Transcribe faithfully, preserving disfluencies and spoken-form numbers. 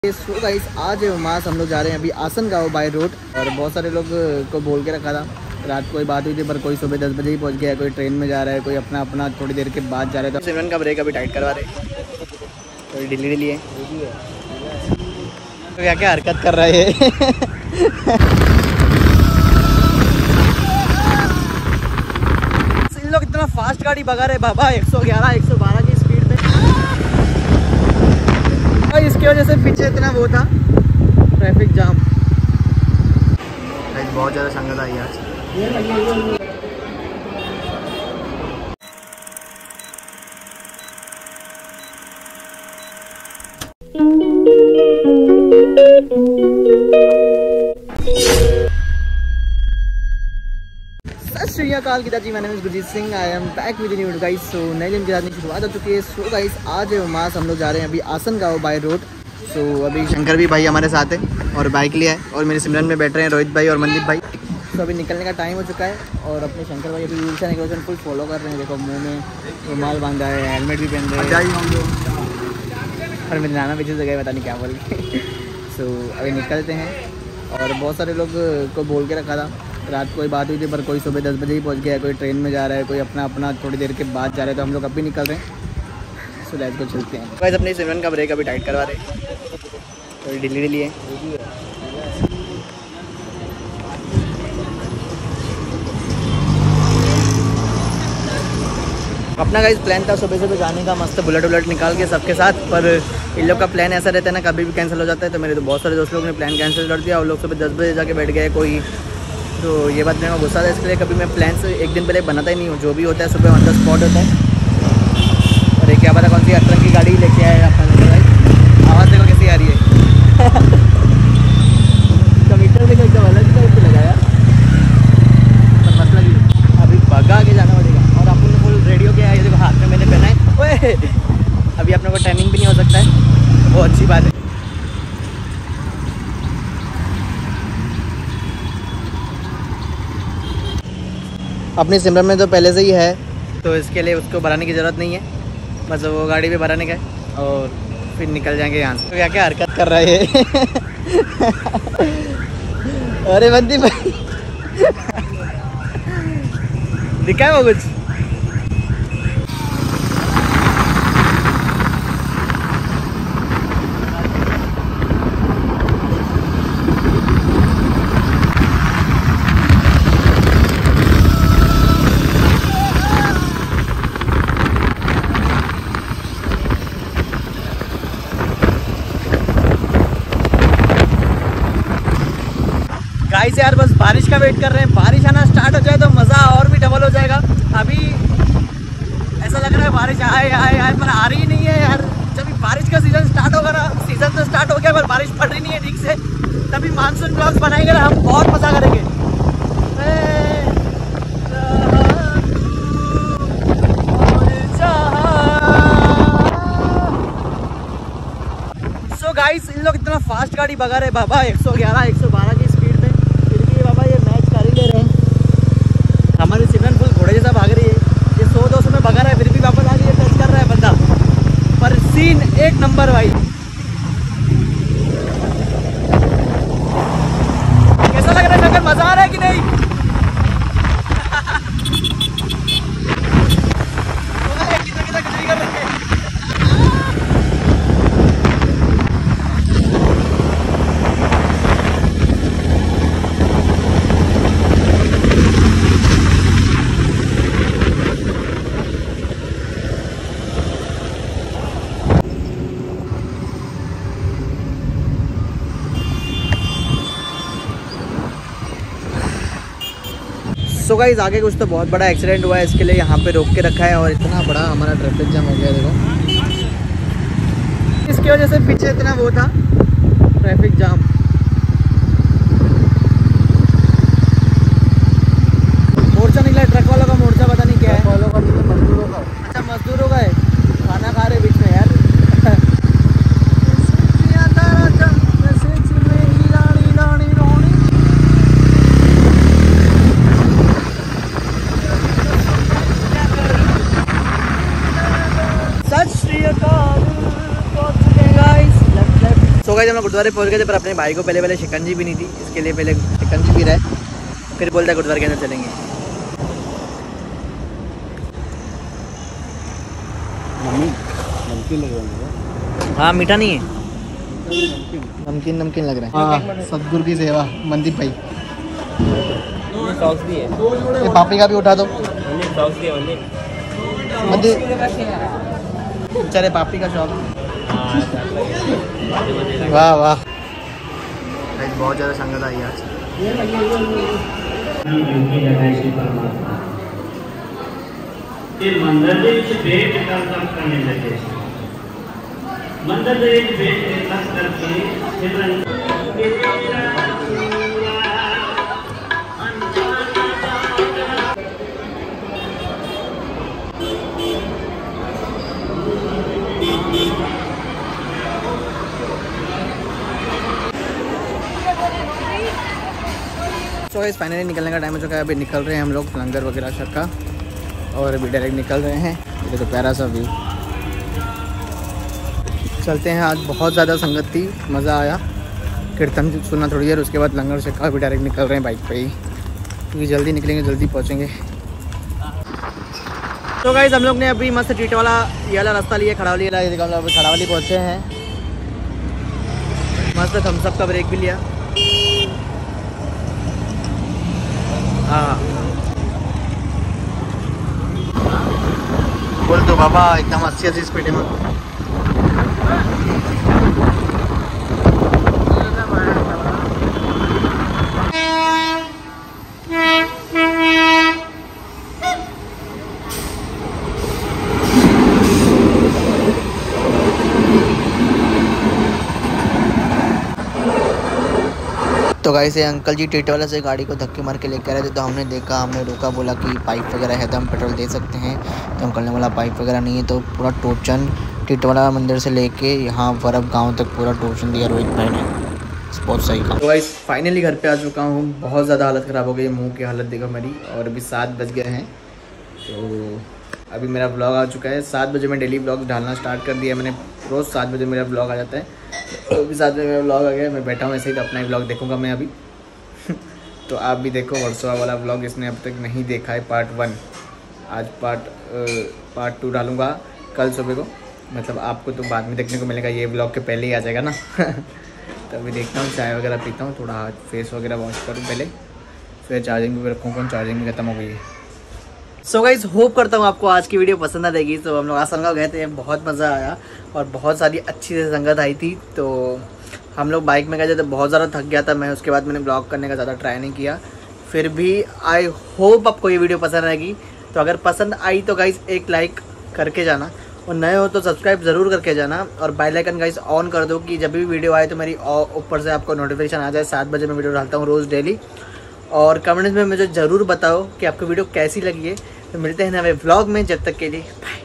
So guys आज मास हम लोग जा रहे हैं अभी आसन गाँव बाय रोड। और बहुत सारे लोग को बोल के रखा था, रात को कोई बात हुई थी, पर कोई सुबह दस बजे ही पहुंच गया है, कोई ट्रेन में जा रहा है, कोई अपना अपना थोड़ी देर के बाद जा रहा है। तो सिमरन का ब्रेक अभी टाइट करवा रहे, थोड़ी ढीली ढीली है तो क्या क्या हरकत कर रहा है इन लोग इतना फास्ट गाड़ी भगा रहे बाबा, एक सौ ग्यारह एक सौ बारह की स्पीड में। इसकी वजह से पीछे इतना वो था ट्रैफिक जाम। बहुत ज़्यादा संगत आई आज। सत श्री अकाल जी, मैंने Gurjeet Singh, I am back with new guys. So नए दिन की रात की शुरुआत हो चुकी है। सो गाइस आज मास हम लोग जा रहे हैं अभी आसन गाँव बाय रोड। सो अभी शंकर भी भाई हमारे साथ है और बाइक लिया है, और मेरे सिमरन में बैठ रहे हैं रोहित भाई और मनदीप भाई। तो अभी निकलने का टाइम हो चुका है और अपने शंकर भाई अभी rules and regulation full follow कर रहे हैं। देखो मुंह में रुमाल बांधा है, हेलमेट भी पहन रहे हैं, और मेरे नाना पीछे से गए पता नहीं क्या बोल के। सो अभी निकलते हैं। और बहुत सारे लोग को बोल के रखा था, रात को कोई बात हुई थी, पर कोई सुबह दस बजे ही पहुंच गया है, कोई ट्रेन में जा रहा है, कोई अपना अपना थोड़ी देर के बाद जा रहे हैं। तो हम लोग अभी निकल रहे हैं। सो लेट्स गो, चलते हैं। गाइस अपने सिमरन का ब्रेक अभी टाइट करवा रहे, थोड़ी ढीली ढीली है। अपना गाइस प्लान था सुबह सुबह जाने का, मस्त बुलेट बुलेट निकाल के सबके साथ, पर इन लोग का प्लान ऐसा रहता है ना, कभी भी कैंसिल हो जाता है। तो मेरे तो बहुत सारे दोस्त लोग ने प्लान कैंसिल कर दिया, और लोग सुबह दस बजे जाके बैठ गए कोई। तो ये बात मेरे को गुस्सा था, इसके लिए कभी मैं प्लान से एक दिन पहले बनाता ही नहीं हूँ। जो भी होता है सुबह ऑन द स्पॉट होता है। और एक क्या पता कौन सी अट्रक की गाड़ी लेके आए अपना भाई, आवाज़ देखो कैसी आ रही है कमीटर देखो एकदम अलग टाइप से लगाया, पर मसला भी अभी भगा के जाना पड़ेगा। और अपन ने फुल रेडियो के ये देखो हाथ में मैंने पहना है। ओए अभी अपने को टाइमिंग भी नहीं हो सकता है, तो बहुत अच्छी बात है। अपनी सिमरन में तो पहले से ही है, तो इसके लिए उसको भराने की ज़रूरत नहीं है। बस वो गाड़ी भी भराने का है और फिर निकल जाएंगे यहाँ से। तो क्या क्या हरकत कर रहा है अरे बंदी भाई दिखा है वो कुछ। गाइस यार बस बारिश का वेट कर रहे हैं, बारिश आना स्टार्ट हो जाए तो मज़ा और भी डबल हो जाएगा। अभी ऐसा लग रहा है बारिश आए आए आए पर आ रही नहीं है यार। जब बारिश का सीज़न स्टार्ट होगा ना, सीज़न तो स्टार्ट हो गया पर बारिश पड़ रही नहीं है ठीक से, तभी मानसून ब्लॉग्स बनाएंगे ना, हम बहुत मज़ा करेंगे। सो गाइस इन लोग इतना फास्ट गाड़ी भगा रहे बाबा, एक सौ ग्यारह एक सौ बारह की स्पीड में। फिर भी बाबा ये मैच कर ही ले रहे हैं। हमारी सिमरन फुल घोड़े जैसा भाग रही है, ये सौ दो सौ में भगा रहा है, फिर भी वापस आ गई, टच कर रहा है बंदा। पर सीन एक नंबर भाई। कैसा लग रहा है नगर, मजा आ रहा है कि नहीं? कितना कितना खिचड़ी कर रहे हैं। सो गाइस आगे कुछ तो बहुत बड़ा एक्सीडेंट हुआ है, इसके लिए यहाँ पे रोक के रखा है, और इतना बड़ा हमारा ट्रैफिक जाम हो गया देखो। इसकी वजह से पीछे इतना वो था ट्रैफिक जाम। मोर्चा निकला ट्रक वालों का, मोर्चा पता नहीं क्या है। मजदूरों का। अच्छा मजदूरों का है, खाना खा रहे बीच में यार लोग गुरुद्वारे पहुँच गए थे, पर अपने भाई को पहले पहले शिकंजी भी नहीं थी, इसके लिए पहले शिकंजी भी रहे, फिर बोलता गुरुद्वारे के अंदर चलेंगे। नमकीन लग रहा है। हाँ मीठा नहीं है, नमकीन नमकीन लग रहा है। हाँ सतगुरु की सेवा। मनदीप भाई सॉस भी है, ये पापड़ी का भी उठा दो। सॉस भी है मंदिर बेचारे पापड़ी का शौक। वाह वाह, बहुत ज़्यादा संगत आई आज। ਮੰਦਰ ਦੇ ਵਿੱਚ ਵੇਟ ਕਰ ਕਰਨੇ ਲੱਗੇ ਮੰਦਰ ਦੇ ਵਿੱਚ ਵੇਟ ਕਰ ਕਰਕੇ ਸਿਮਰਨ सो इस फाइनली निकलने का टाइम हो चुका है। अभी निकल रहे हैं हम लोग लंगर वगैरह शक का, और अभी डायरेक्ट निकल रहे हैं। ये तो प्यारा सा व्यू। चलते हैं। आज बहुत ज़्यादा संगत थी, मज़ा आया। कीर्तन सुना थोड़ी देर, उसके बाद लंगर शक का। अभी डायरेक्ट निकल रहे हैं बाइक पे ही, क्योंकि जल्दी निकलेंगे जल्दी पहुँचेंगे। तो गाइस हम लोग ने अभी मस्त टीट वाला ये वाला रास्ता लिया, खड़ावली वाला। ये देखो हम लोग अभी खड़ावली पहुँचे हैं। मस्त थम्स अप का ब्रेक भी लिया। हाँ बोल दो बाबा, एकदम अस्सी अस्सी स्पीड में। तो गाइस ये अंकल जी टिटवाला से गाड़ी को धक्के मार के लेकर आए थे, तो हमने देखा, हमने रोका, बोला कि पाइप वगैरह है तो हम पेट्रोल दे सकते हैं। तो अंकल ने बोला पाइप वगैरह नहीं है। तो पूरा टोचन टिटवाला मंदिर से लेके यहाँ बर्फ गांव तक पूरा टोचन दिया रोहित भाई ने। बहुत सही काम। तो गाइस फाइनली घर पे आ चुका हूँ। बहुत ज़्यादा हालत ख़राब हो गई, मुँह की हालत देखो मेरी। और अभी सात बज गए हैं, तो अभी मेरा ब्लॉग आ चुका है। सात बजे मैं डेली ब्लॉग डालना स्टार्ट कर दिया मैंने। रोज़ सात बजे मेरा ब्लॉग आ जाता है, तो अभी सात बजे मेरा ब्लॉग आ गया। मैं बैठा हूँ ऐसे ही, तो अपना ही ब्लॉग देखूँगा मैं अभी। तो आप भी देखो वर्सोवा वाला ब्लॉग, इसने अब तक नहीं देखा है, पार्ट वन। आज पार्ट पार्ट टू डालूँगा कल सुबह को। मतलब आपको तो बाद में देखने को मिलेगा, ये ब्लॉग के पहले ही आ जाएगा ना। तो अभी देखता हूँ, चाय वगैरह पीता हूँ, थोड़ा हाथ फेस वगैरह वॉश करूँ पहले, फिर चार्जिंग भी रखूँगा। चार्जिंग भी खत्म हो गई है। सो गाइस होप करता हूँ आपको आज की वीडियो पसंद आ जाएगी। तो हम लोग आसनगांव गए थे, बहुत मज़ा आया और बहुत सारी अच्छी से संगत आई थी। तो हम लोग बाइक में गए थे, तो बहुत ज़्यादा थक गया था मैं। उसके बाद मैंने ब्लॉग करने का ज़्यादा ट्राई नहीं किया। फिर भी आई होप आपको ये वीडियो पसंद आएगी। तो अगर पसंद आई तो गाइस एक लाइक करके जाना, और नए हो तो सब्सक्राइब ज़रूर करके जाना, और बेल आइकन गाइस ऑन कर दो कि जब भी वीडियो आए तो मेरी ऊपर से आपको नोटिफिकेशन आ जाए। सात बजे मैं वीडियो डालता हूँ रोज़ डेली। और कमेंट्स में मुझे ज़रूर बताओ कि आपको वीडियो कैसी लगी है। तो मिलते हैं नए व्लॉग में, जब तक के लिए बाय।